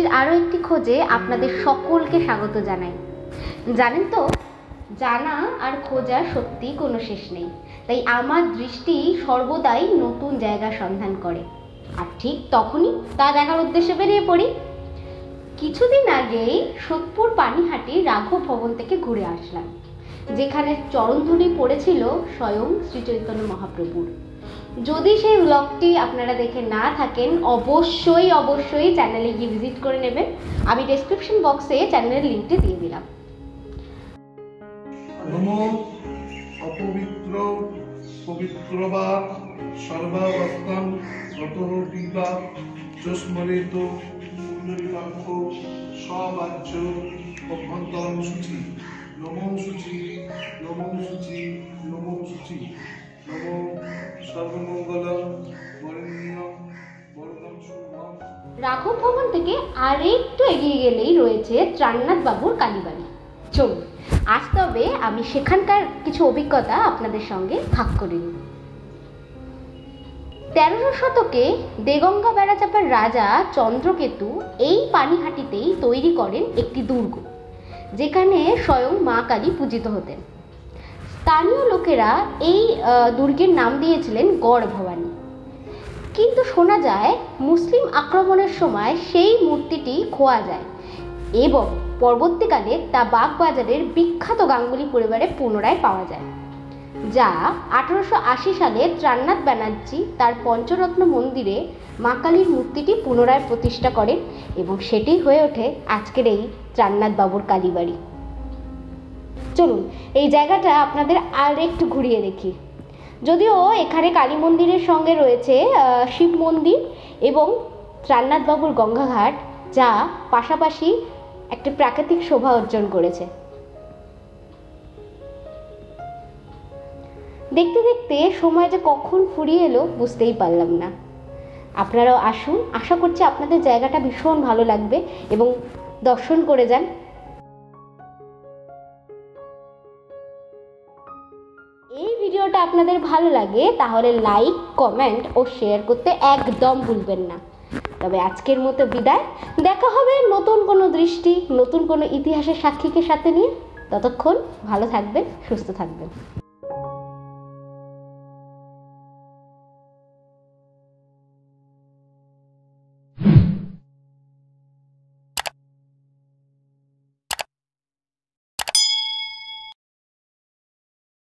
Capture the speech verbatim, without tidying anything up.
দৃষ্টির আরও একটি খোঁজে আপনাদের সকলকে স্বাগত জানাই। জানেন তো, জানা আর খোঁজার সত্যি কোনো শেষ নেই, তাই আমার দৃষ্টি সর্বদাই নতুন জায়গার সন্ধান করে। আর ঠিক তখনই তা দেখার উদ্দেশ্যে বেরিয়ে পড়ি। কিছুদিন আগেই সোদপুর পানিহাটি রাঘব ভবন থেকে ঘুরে আসলাম, যেখানে চরণধুলি পড়েছিল স্বয়ং শ্রী চৈতন্য মহাপ্রভুর। যদি সেই ব্লগটি আপনারা দেখে না থাকেন, অবশ্যই অবশ্যই চ্যানেলে গিয়ে ভিজিট করে নেবেন। আমি ডেসক্রিপশন বক্সে চ্যানেলের লিঙ্কটি দিয়ে দিলাম। অপবিত্র পবিত্র বা সর্বাবস্থান গতঃ বিবা চস্মরিত পুনরিবাক্ষ স্ববাচ্য অভ্যন্তরং সূচি নমো সূচি নমো সূচি নমো সূচি নমো সর্বমঙ্গলং বরেণ্যং বরদং শুভং। রাঘব ভবন থেকে আরেকটু এগিয়ে গেলেই রয়েছে ত্রাণনাথ বাবুর কালীবাড়ি। চলুন আজ তবে আমি সেখানকার কিছু অভিজ্ঞতা আপনাদের সঙ্গে ভাগ করে নিই। তেরোশো শতকে দেগঙ্গা বেড়াচাপার রাজা চন্দ্রকেতু এই পানিহাটিতেই তৈরি করেন একটি দুর্গ, যেখানে স্বয়ং মা কালী পূজিত হতেন। স্থানীয় লোকেরা এই দুর্গের নাম দিয়েছিলেন গড় ভবানী। কিন্তু শোনা যায় মুসলিম আক্রমণের সময় সেই মূর্তিটি খোয়া যায় এবং পরবর্তীকালে তা বাগবাজারের বিখ্যাত গাঙ্গুলি পরিবারে পুনরায় পাওয়া যায়, যা আঠারোশো আশি সালে ত্রাণনাথ ব্যানার্জি তার পঞ্চরত্ন মন্দিরে মা কালীর মূর্তিটি পুনরায় প্রতিষ্ঠা করেন এবং সেটি হয়ে ওঠে আজকের এই ত্রাণনাথ বাবুর কালীবাড়ি। চলুন এই জায়গাটা আপনাদের আর একটু ঘুরিয়ে দেখি। যদিও এখানে কালী মন্দিরের সঙ্গে রয়েছে শিব মন্দির এবং ত্রাণনাথ বাবুর গঙ্গাঘাট, যা পাশাপাশি একটা প্রাকৃতিক শোভা অর্জন করেছে। দেখতে দেখতে সময় যে কখন ফুরিয়ে এলো বুঝতেই পারলাম না। আপনারাও আসুন, আশা করছি আপনাদের জায়গাটা ভীষণ ভালো লাগবে এবং দর্শন করে যান। এই ভিডিওটা আপনাদের ভালো লাগে তাহলে লাইক, কমেন্ট ও শেয়ার করতে একদম ভুলবেন না। তবে আজকের মতো বিদায়, দেখা হবে নতুন কোনো দৃষ্টি, নতুন কোনো ইতিহাসের সাক্ষীকে সাথে নিয়ে। ততক্ষণ ভালো থাকবেন, সুস্থ থাকবেন।